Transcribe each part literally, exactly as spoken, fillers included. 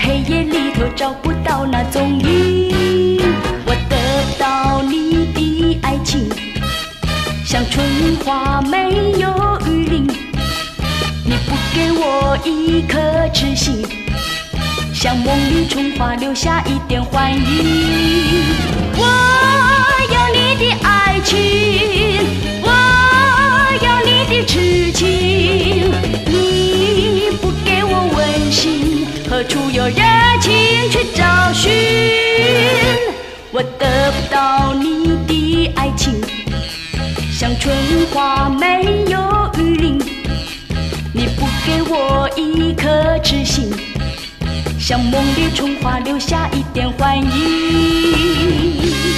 黑夜里头找不到那踪影。我得不到你的爱情，像春花没有雨淋。你不给我一颗痴心，像梦里春花留下一点幻影。我要你的爱情，我要你的痴情，你不给我温馨，何处有热情去找寻？我得不到你的爱情，像春花没有雨淋。你不给我一颗痴心，像梦里春花留下一点幻影。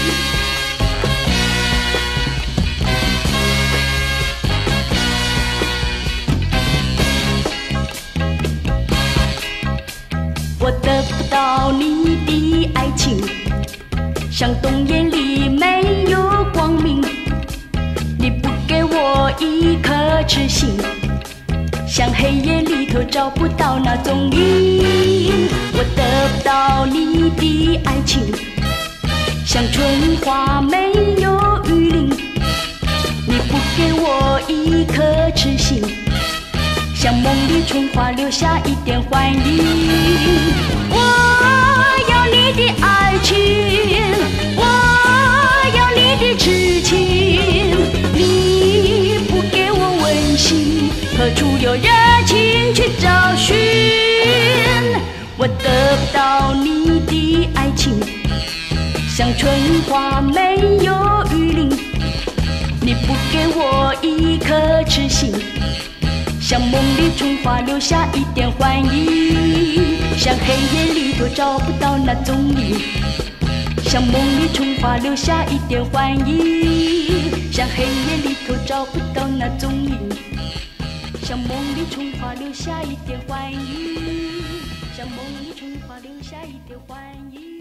我得不到你的爱情，像冬夜里没有光明。你不给我一颗痴心，像黑夜里头找不到那踪影。我得不到你的爱情，像春花没有雨淋。你不给我一颗痴心，像梦里春花留下一点幻影。我要你的爱情，我要你的痴情，你不给我温馨，何处有热情去找寻？我得不到你的爱情，像春花没有雨淋。你不给我一颗痴心，像梦里春花留下一点幻影，像黑夜里头找不到那踪影，像梦里春花留下一点幻影，像黑夜里头找不到那踪影，像梦里春花留下一点幻影，像梦里春花留下一点幻影。